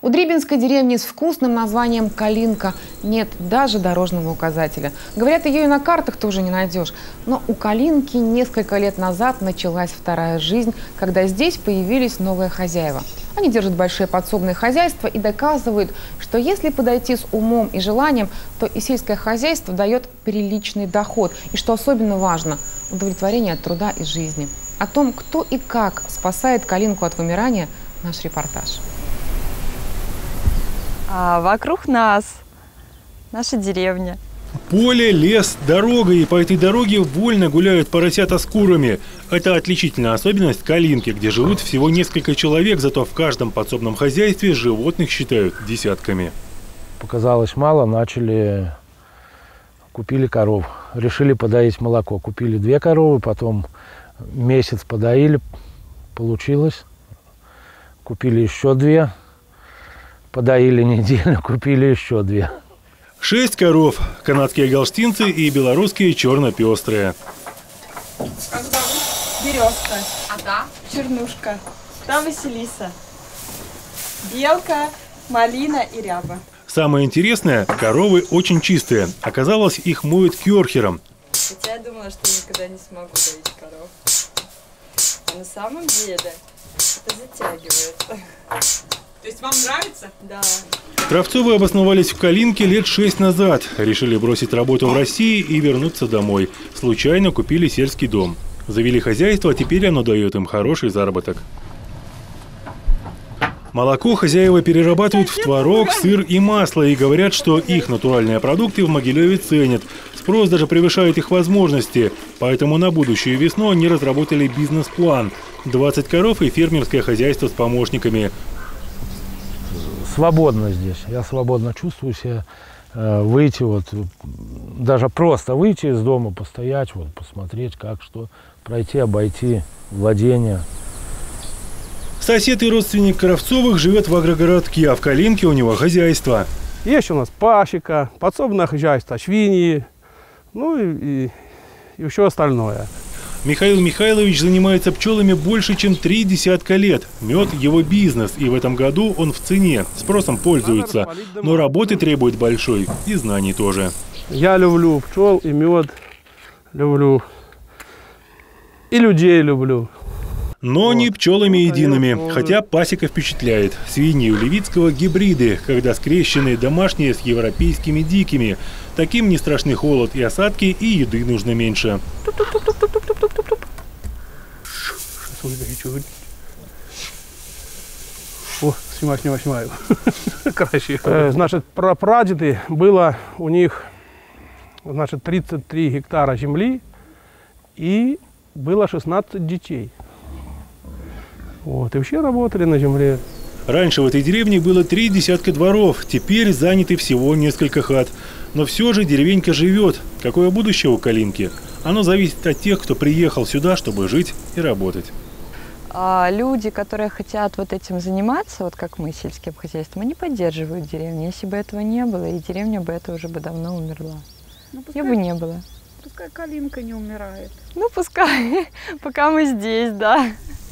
У дребинской деревни с вкусным названием Калинка нет даже дорожного указателя. Говорят, ее и на картах тоже не найдешь. Но у Калинки несколько лет назад началась вторая жизнь, когда здесь появились новые хозяева. Они держат большие подсобные хозяйства и доказывают, что если подойти с умом и желанием, то и сельское хозяйство дает приличный доход. И что особенно важно – удовлетворение от труда и жизни. О том, кто и как спасает Калинку от вымирания, наш репортаж. А вокруг нас наша деревня. Поле, лес, дорога, и по этой дороге вольно гуляют поросята с курами. Это отличительная особенность Калинки, где живут всего несколько человек, зато в каждом подсобном хозяйстве животных считают десятками. Показалось мало, купили коров, решили подоить молоко. Купили 2 коровы, потом месяц подоили, получилось. Купили еще 2, подоили неделю, купили еще 2. 6 коров, канадские галштинцы и белорусские черно-пестрые. Как зовут? Березка. А та? Чернушка. Та Василиса. Белка, малина и ряба. Самое интересное, коровы очень чистые. Оказалось, их моют кёрхером. Хотя я думала, что никогда не смогу доить коров. А на самом деле это затягивается. То есть вам нравится? Да. Кравцовы обосновались в Калинке лет 6 назад. Решили бросить работу в России и вернуться домой. Случайно купили сельский дом. Завели хозяйство, а теперь оно дает им хороший заработок. Молоко хозяева перерабатывают в творог, сыр и масло. И говорят, что их натуральные продукты в Могилеве ценят. Спрос даже превышает их возможности. Поэтому на будущую весну они разработали бизнес-план. 20 коров и фермерское хозяйство с помощниками. Свободно здесь. Я свободно чувствую себя. Выйти, даже просто выйти из дома, постоять, посмотреть, как что, пройти, обойти владение. Сосед и родственник Кравцовых живет в агрогородке, а в Калинке у него хозяйство. Есть у нас пасека, подсобное хозяйство, свиньи, и все остальное. Михаил Михайлович занимается пчелами больше, чем 3 десятка лет. Мед – его бизнес, и в этом году он в цене. Спросом пользуется, но работы требует большой, и знаний тоже. Я люблю пчел и мед, люблю, и людей люблю. Но не пчелами едиными, хотя пасека впечатляет. Свиньи у Левицкого гибриды, когда скрещенные домашние с европейскими дикими. Таким не страшны холод и осадки, и еды нужно меньше. О, снимаю. Красиво. Значит, прапрадеды было у них, 33 гектара земли и было 16 детей. И все работали на земле. Раньше в этой деревне было 3 десятка дворов, теперь заняты всего несколько хат. Но все же деревенька живет. Какое будущее у Калинки? Оно зависит от тех, кто приехал сюда, чтобы жить и работать. А люди, которые хотят этим заниматься, как мы, сельским хозяйством, они поддерживают деревню. Если бы этого не было, и деревня бы это уже давно умерла. Ее бы не было. Пускай Калинка не умирает. Пускай, пока мы здесь, да.